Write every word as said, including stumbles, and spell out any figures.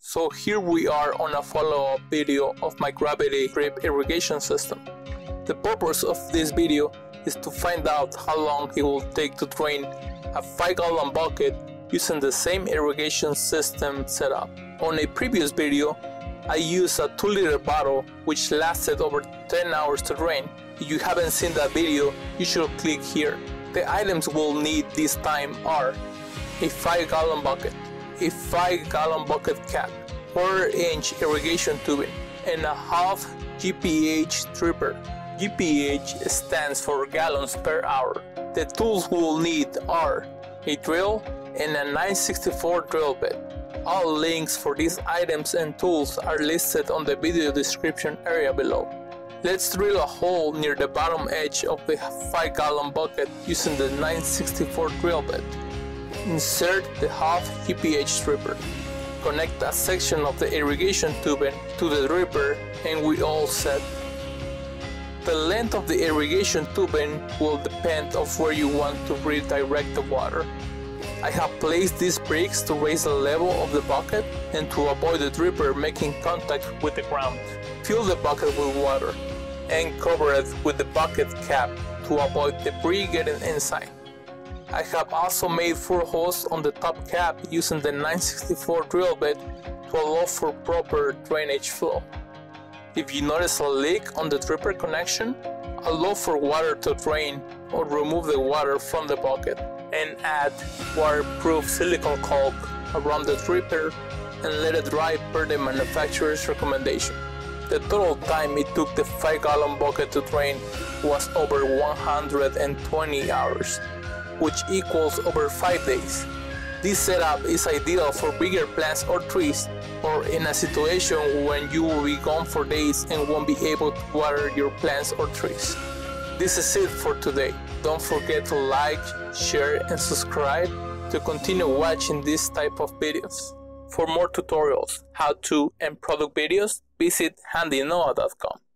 So here we are on a follow-up video of my gravity drip irrigation system. The purpose of this video is to find out how long it will take to drain a five gallon bucket using the same irrigation system setup. On a previous video, I used a two liter bottle which lasted over ten hours to drain. If you haven't seen that video, you should click here. The items we'll need this time are a five gallon bucket, a five gallon bucket cap, quarter inch irrigation tubing, and a half G P H dripper. G P H stands for gallons per hour. The tools we'll need are a drill and a nine sixty-four drill bit. All links for these items and tools are listed on the video description area below. Let's drill a hole near the bottom edge of the five gallon bucket using the nine sixty-four drill bit. Insert the half G P H dripper. Connect a section of the irrigation tubing to the dripper and we all set. The length of the irrigation tubing will depend on where you want to redirect the water. I have placed these bricks to raise the level of the bucket and to avoid the dripper making contact with the ground. Fill the bucket with water and cover it with the bucket cap to avoid debris getting inside. I have also made four holes on the top cap using the nine sixty-four drill bit to allow for proper drainage flow. If you notice a leak on the dripper connection, allow for water to drain or remove the water from the bucket and add waterproof silicone caulk around the dripper and let it dry per the manufacturer's recommendation. The total time it took the five gallon bucket to drain was over one hundred twenty hours, which equals over five days. This setup is ideal for bigger plants or trees, or in a situation when you will be gone for days and won't be able to water your plants or trees. This is it for today. Don't forget to like, share and subscribe to continue watching this type of videos. For more tutorials, how-to and product videos, visit handy noah dot com.